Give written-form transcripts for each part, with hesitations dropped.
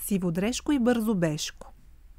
Сиводрешко и Бързобешко.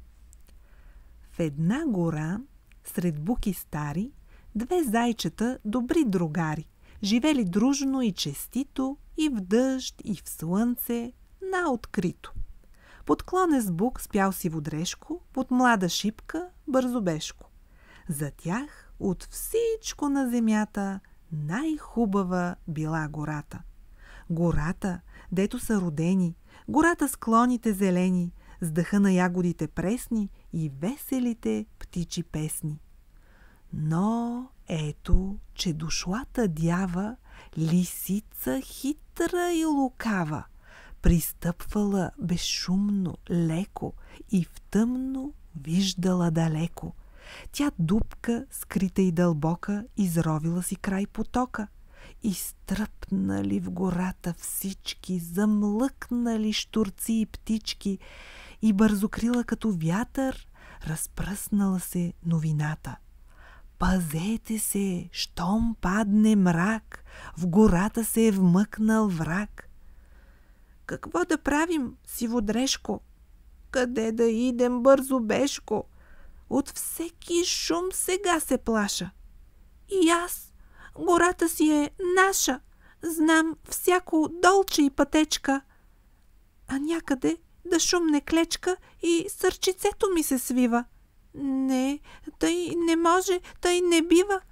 В една гора, сред буки стари, две зайчета, добри другари, живели дружно и честито, и в дъжд, и в слънце, на открито. Под клонез бук спял Сиводрешко, под млада шипка Бързобешко. За тях от всичко на земята най-хубава била гората. Гората, дето са родени, гората с клоните зелени, с дъха на ягодите пресни и веселите птичи песни. Но ето, че дошлата дява, лисица хитра и лукава, пристъпвала безшумно, леко и в тъмно виждала далеко. Тя дупка, скрита и дълбока, изровила си край потока. Изтръпнали в гората всички, замлъкнали щурци и птички, и бързокрила като вятър, разпръснала се новината. Пазете се, щом падне мрак, в гората се е вмъкнал враг. Какво да правим, Сиводрешко? Къде да идем, Бързобешко? От всеки шум сега се плаша. И аз, гората си е наша, знам всяко долче и пътечка. А някъде да шумне клечка и сърчицето ми се свива. Не, тъй не може, тъй не бива.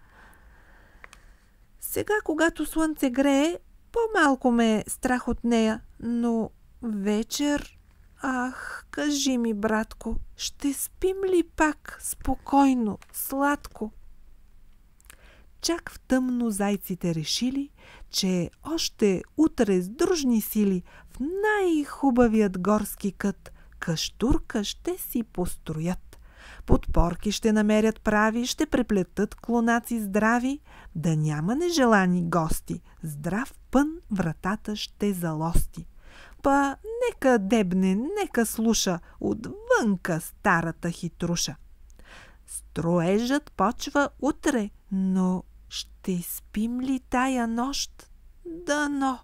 Сега, когато слънце грее, по-малко ме е страх от нея, но вечер... Ах, кажи ми, братко, ще спим ли пак спокойно, сладко? Чак в тъмно зайците решили, че още утре с дружни сили в най-хубавият горски кът къщурка ще си построят. Подпорки ще намерят прави, ще преплетат клонаци здрави, да няма нежелани гости. Здрав пън вратата ще залости. Па нека дебне, нека слуша отвънка старата хитруша. Строежът почва утре, но ще спим ли тая нощ? Дано!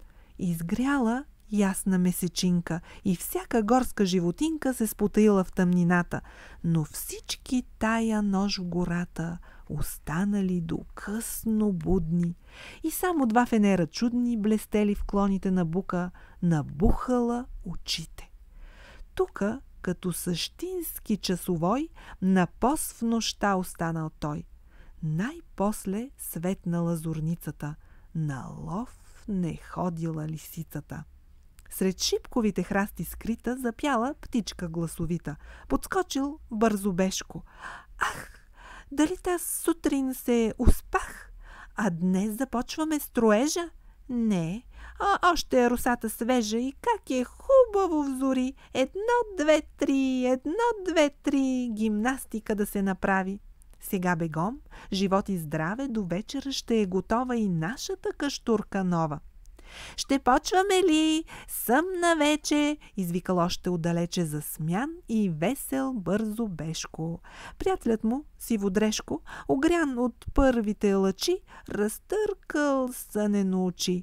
Изгряла ясна месечинка и всяка горска животинка се спотаила в тъмнината, но всички тая нощ в гората останали до късно будни и само два фенера чудни блестели в клоните на бука, набухала очите. Тука, като същински часовой, на пост в нощта останал той. Най-после светнала зорницата, на лов не ходила лисицата. Сред шипковите храсти скрита запяла птичка гласовита. Подскочил Бързобешко. Ах, дали таз сутрин се успах? А днес започваме строежа? Не, още е росата свежа и как е хубаво в зори. 1, 2, 3, 1, 2, 3, гимнастика да се направи. Сега бегом, живот и здраве, до вечера ще е готова и нашата къщурка нова. Ще почваме ли? Съмна вече, извикал още отдалече засмян и весел Бързобешко. Приятелят му, Сиводрешко, огрян от първите лъчи, разтъркал сънено очи.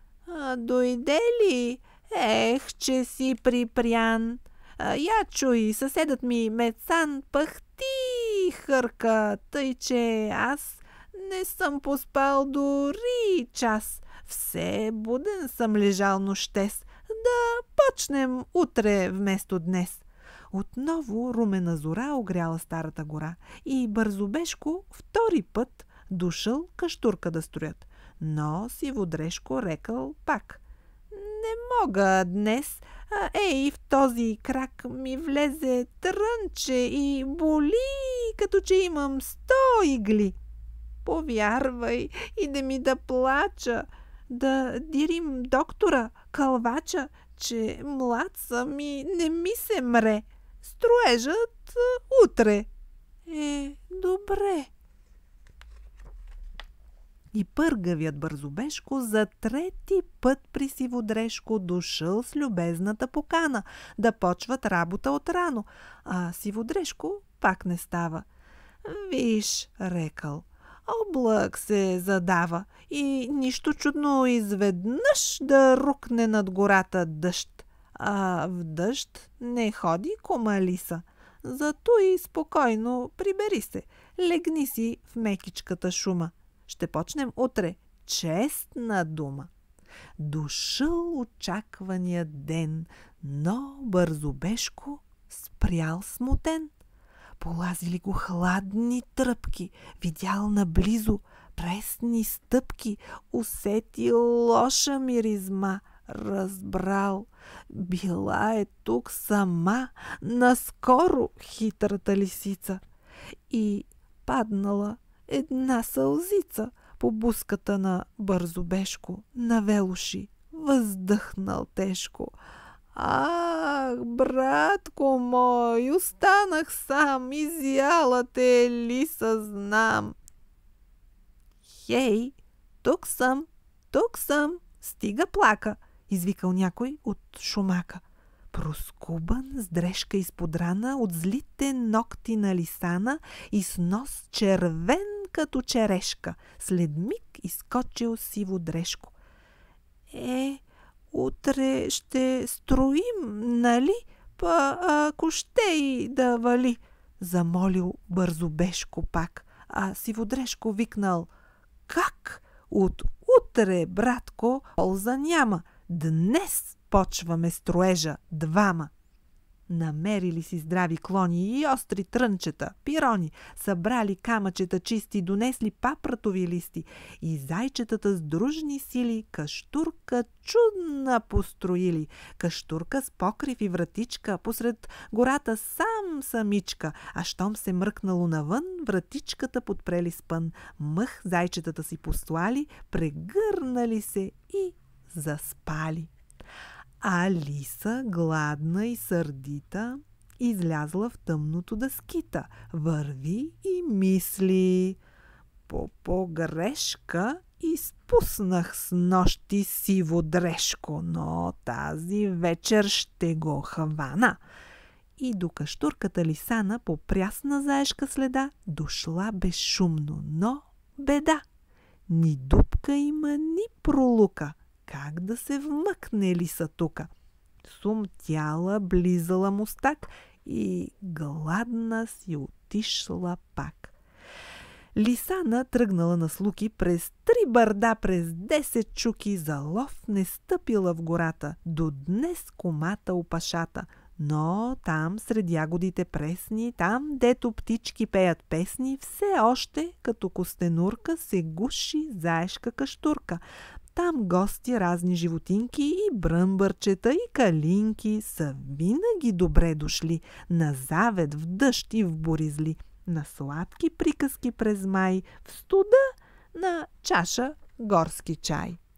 Дойде ли? Ех, че си припрян. Я чуй, съседът ми Мецан пъхти хърка, тъй че аз не съм поспал дори час. Все буден съм лежал нощес, да почнем утре вместо днес. Отново румена зора огряла старата гора и Бързобешко втори път дошъл къщурка да строят. Но Сиводрешко рекал пак: не мога днес, ей, в този крак ми влезе трънче и боли, като че имам 100 игли. Повярвай, иде ми да плача, да дирим доктора, кълвача, че млад съм и не ми се мре. Строежът утре. Добре. И пъргавият Бързобешко за трети път при Сиводрешко дошъл с любезната покана да почват работа отрано, а Сиводрешко пак не става. Виж, рекал, облак се задава и нищо чудно изведнъж да рукне над гората дъжд. А в дъжд не ходи кума Лиса. Зато и спокойно прибери се. Легни си в мекичката шума. Ще почнем утре. Честна дума. Дошъл очаквания ден, но Бързобешко спрял смутен. Полазили го хладни тръпки, видял наблизо пресни стъпки, усетил лоша миризма, разбрал. Била е тук сама, наскоро хитрата лисица. И паднала една сълзица по буската на Бързобешко, навел уши, въздъхнал тежко. Ах, братко мой, останах сам, изяла те Лиса знам. Хей, тук съм, стига плака, извикал някой от шумака. Проскубан, с дрежка изподрана от злите ногти на Лисана и с нос червен като черешка. След миг изскочил сиво дрежко. Утре ще строим, нали? Ако ще и да вали, замолил Бързобешко пак. А Сиводрешко викнал: как? От утре, братко, полза няма. Днес почваме строежа двама. Намерили си здрави клони и остри трънчета, пирони, събрали камъчета чисти, донесли папратови листи и зайчетата с дружни сили каштурка чудна построили. Каштурка с покрив и вратичка, посред гората самичка, а щом се мръкнало навън, вратичката подпрели с пън. Мъх зайчетата си послали, прегърнали се и заспали. А Лиса, гладна и сърдита, излязла в тъмното да скита. Върви и мисли: по погрешка изпуснах с нощи Сиводрешко, но тази вечер ще го хвана. И до каштурката Лисана по прясна заешка следа дошла безшумно, но беда. Ни дупка има, ни пролука. Как да се вмъкне Лиса тука? Сумтяла, близала мустак и гладна си отишла пак. Лисана тръгнала на слуки през 3 бърда, през 10 чуки, за лов не стъпила в гората. До днес комата опашата. Но там сред ягодите пресни, там дето птички пеят песни, все още като костенурка се гуши заешка каштурка. Там гости, разни животинки и бръмбърчета и калинки са винаги добре дошли, на завет, в дъжд и в буризли, на сладки приказки през май, в студа, на чаша горски чай.